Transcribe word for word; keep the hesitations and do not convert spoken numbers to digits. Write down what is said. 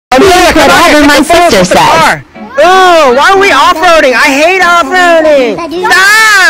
Whatever my sister says. Oh, why are we off-roading? I hate off-roading! Stop!